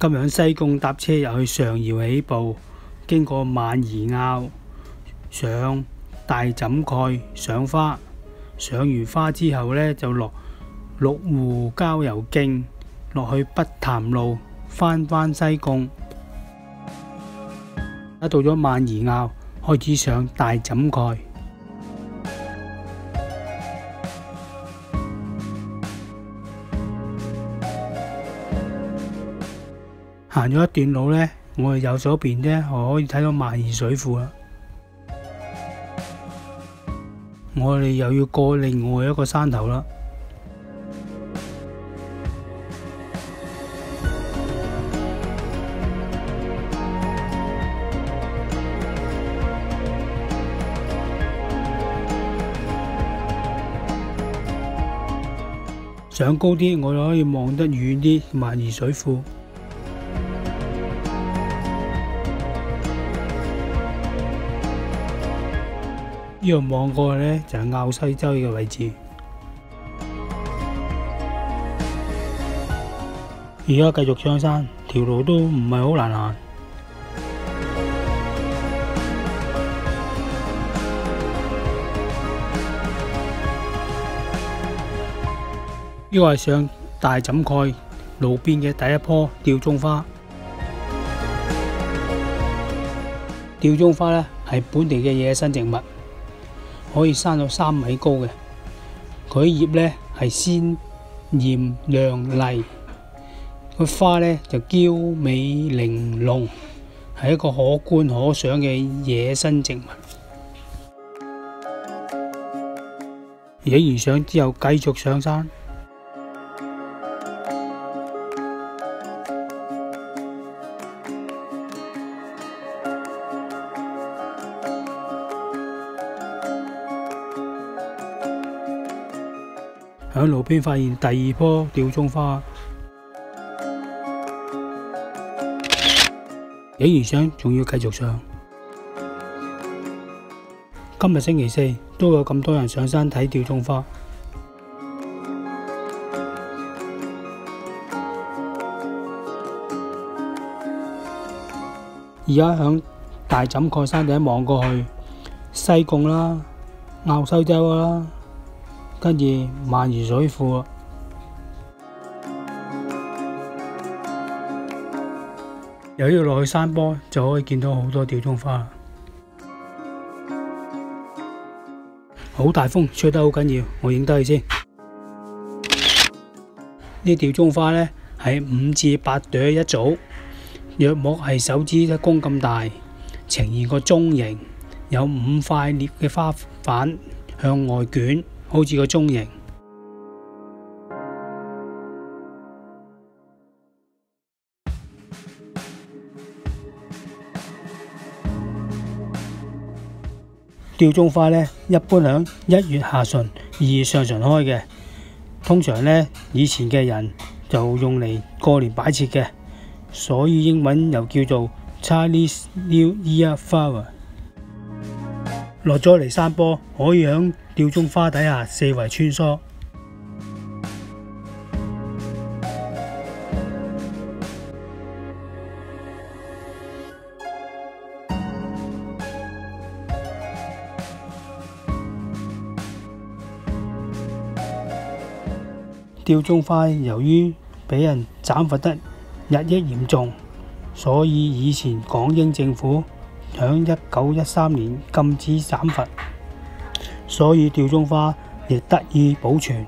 今日喺西貢搭車入去上饒起步，經過萬宜坳，上大枕蓋賞花，賞完花之後呢，就落鹿湖郊遊徑，落去北潭路，返西貢。到咗萬宜坳，開始上大枕蓋。行咗一段路呢，我哋右手邊呢，可以睇到萬宜水庫啦。我哋又要過另外一個山頭啦。上高啲，我哋可以望得遠啲萬宜水庫。呢度望過去呢，就係滘西洲嘅位置。而家繼續上山，條路都唔係好難行。呢個係上大枕蓋路邊嘅第一棵吊鐘花。吊鐘花呢係本地嘅野生植物，可以生到3米高嘅。佢啲葉呢係鮮豔亮麗，佢花呢就嬌美玲瓏，係一個可觀可賞嘅野生植物。影完相之後，繼續上山。喺路邊發現第2棵吊鐘花，影完相仲要繼續上。今日星期4都有咁多人上山睇吊鐘花。而家響大枕蓋山頂望過去，西貢啦、滘西洲啦，跟住萬宜水庫啊，由呢度落去山坡就可以見到好多吊鐘花。好大風，吹得好緊要，我影低佢先。呢吊鐘花呢係5至8朵一組，約莫係手指一公咁大，呈現個鐘形，有5塊裂嘅花瓣向外捲，好似個鐘形。吊鐘花呢，一般響1月下旬、2月上旬開嘅。通常呢，以前嘅人就用嚟過年擺設嘅，所以英文又叫做 Chinese New Year Flower。落咗嚟山坡，可以響吊鐘花底下四圍穿梭。吊鐘花由於俾人斬伐得日益嚴重，所以以前港英政府響1913年禁止斬伐，所以吊鐘花亦得以保存。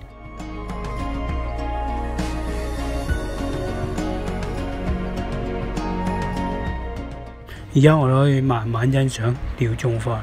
而家我哋可以慢慢欣賞吊鐘花。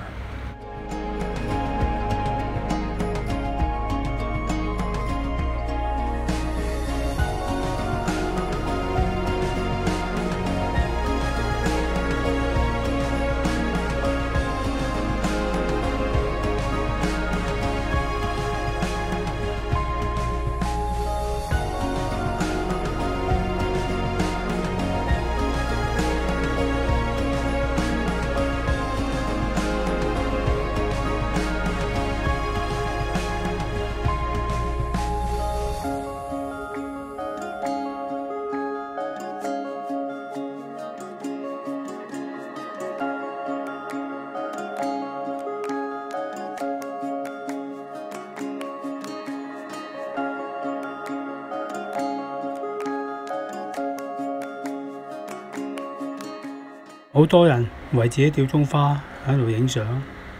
好多人圍住啲吊鐘花喺度影相。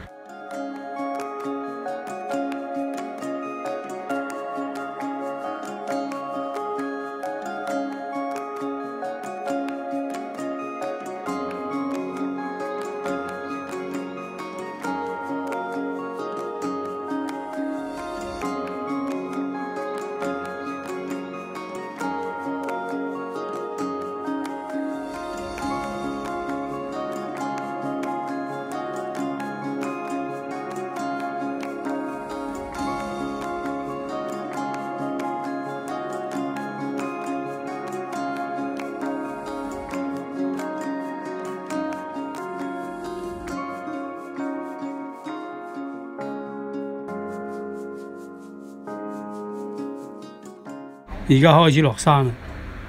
而家開始落山啦。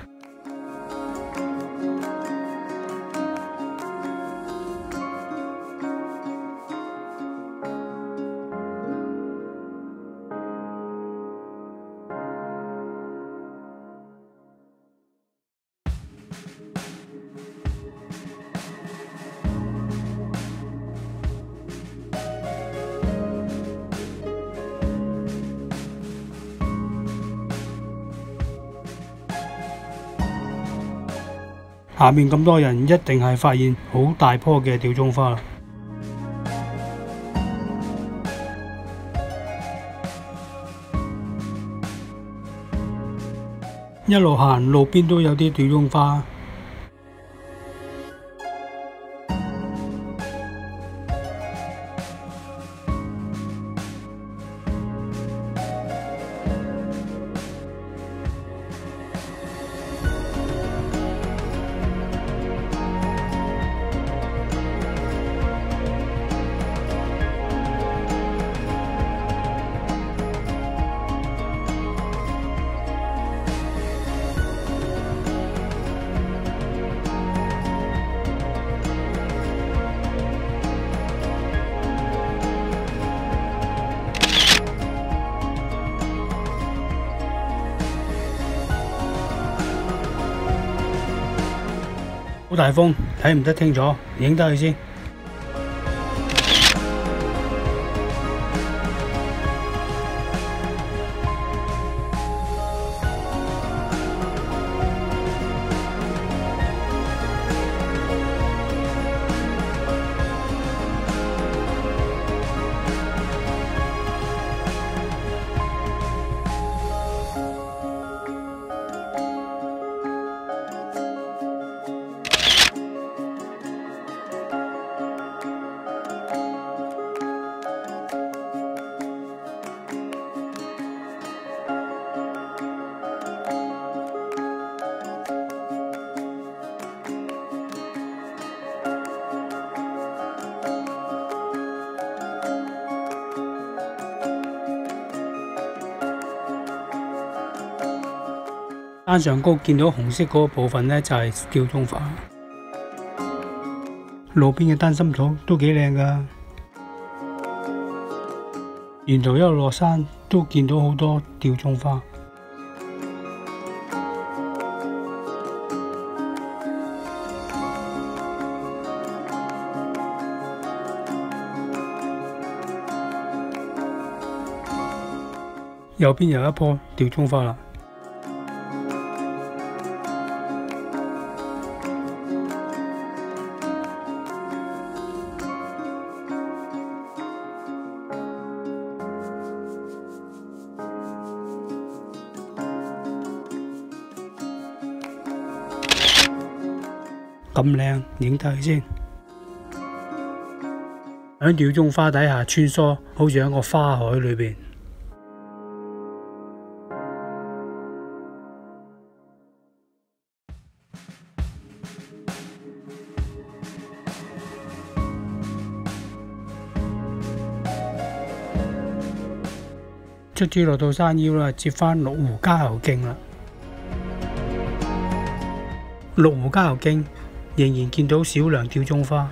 下面咁多人，一定係發現好大棵嘅吊鐘花啦。一路行，路邊都有啲吊鐘花。好大風，睇唔得清楚，影得佢先。山上高見到紅色嗰個部分呢，就係吊鐘花。路邊嘅單心草都幾靚㗎。沿途一路落山都見到好多吊鐘花。右邊有一棵吊鐘花啦。咁靚，影低佢先。喺吊鐘花底下穿梭，好似喺個花海裏邊。卒之落到山腰啦，接返鹿湖郊遊徑啦。鹿湖郊遊徑仍然見到少量吊鐘花。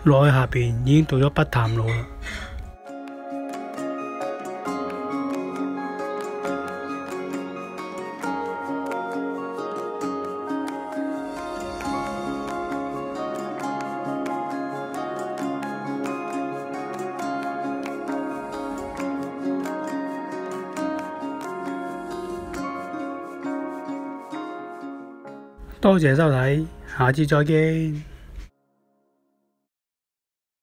落去下邊已經到咗北潭路啦。多謝收睇，下次再見。